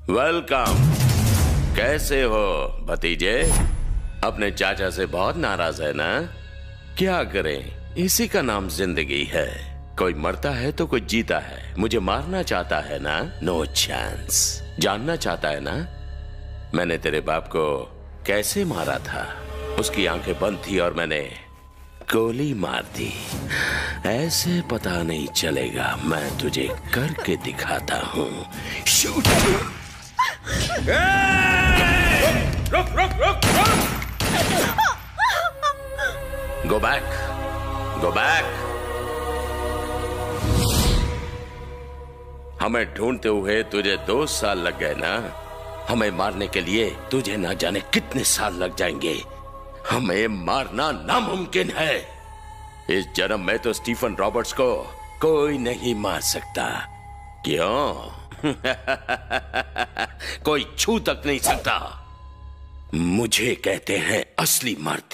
Welcome. कैसे हो भतीजे? अपने चाचा से बहुत नाराज है ना? क्या करें, इसी का नाम जिंदगी है। कोई मरता है तो कोई जीता है। मुझे मारना चाहता है ना? No chance. जानना चाहता है ना मैंने तेरे बाप को कैसे मारा था? उसकी आंखें बंद थी और मैंने गोली मार दी। ऐसे पता नहीं चलेगा, मैं तुझे करके दिखाता हूँ। शूट। रुक रुक रुक रुक। Go back, go back. हमें ढूंढते हुए तुझे 2 साल लग गए ना? हमें मारने के लिए तुझे ना जाने कितने साल लग जाएंगे। हमें मारना नामुमकिन है। इस जन्म में तो स्टीफन रॉबर्ट्स को कोई नहीं मार सकता। क्यों? कोई छू तक नहीं सकता। मुझे कहते हैं असली मर्द।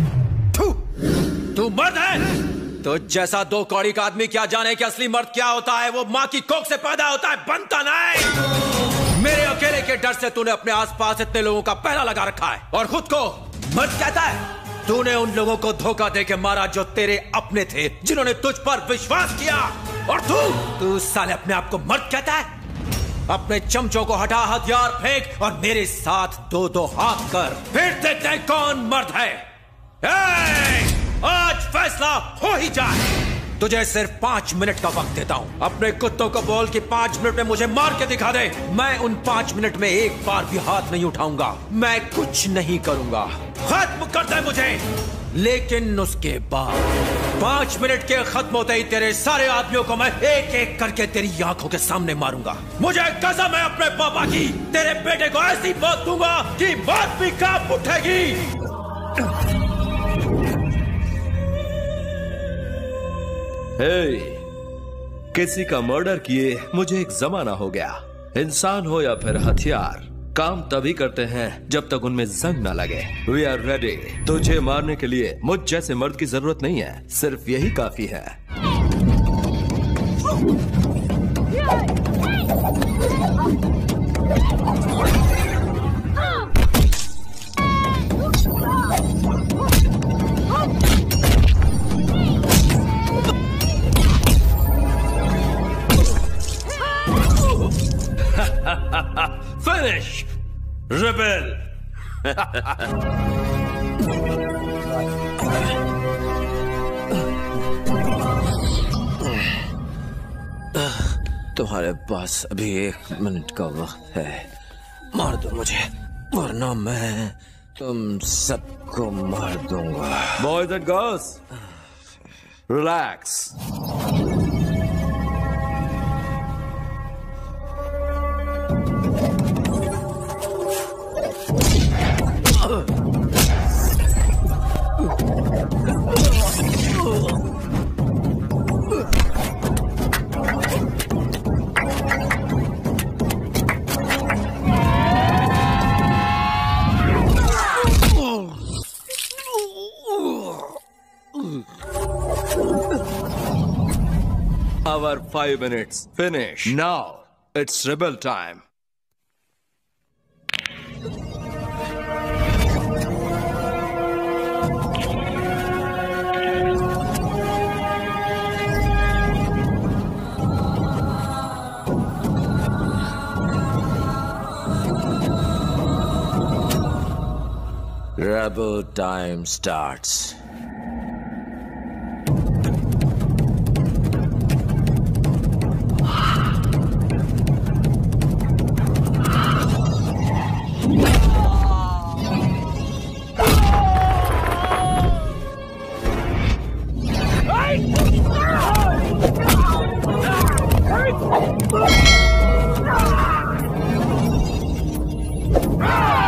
तू मर्द है? तो जैसा 2 कौड़ी का आदमी क्या जाने कि असली मर्द क्या होता है? वो माँ की कोख से पैदा होता है, बनता नहीं। मेरे अकेले के डर से तूने अपने आसपास इतने लोगों का पहरा लगा रखा है और खुद को मर्द कहता है। तूने उन लोगों को धोखा देके मारा जो तेरे अपने थे, जिन्होंने तुझ पर विश्वास किया। और तू साले अपने आप को मर्द कहता है? अपने चमचों को हटा, हथियार फेंक और मेरे साथ 2-2 हाथ कर, फिर देखते हैं कौन मर्द है। आज फैसला हो ही जाए। तुझे सिर्फ 5 मिनट का वक्त देता हूँ। अपने कुत्तों को बोल कि 5 मिनट में मुझे मार के दिखा दे। मैं उन 5 मिनट में एक बार भी हाथ नहीं उठाऊंगा। मैं कुछ नहीं करूंगा। खत्म कर दे मुझे। लेकिन उसके बाद 5 मिनट के खत्म होते ही तेरे सारे आदमियों को मैं एक एक करके तेरी आंखों के सामने मारूंगा। मुझे कसम है अपने पापा की, तेरे बेटे को ऐसी मौत दूंगा कि मौत भी कांप उठेगी। किसी का मर्डर किए मुझे एक जमाना हो गया। इंसान हो या फिर हथियार, काम तभी करते हैं जब तक उनमें जंग न लगे। We are ready. तुझे मारने के लिए मुझ जैसे मर्द की जरूरत नहीं है, सिर्फ यही काफी है। Finish, rebel. तुम्हारे पास अभी 1 मिनट का वक्त है। मार दो मुझे, वरना मैं तुम सबको मार दूंगा। Boys and girls, relax. Our 5 minutes finish. Now it's rebel time. Rebel time starts. Ah!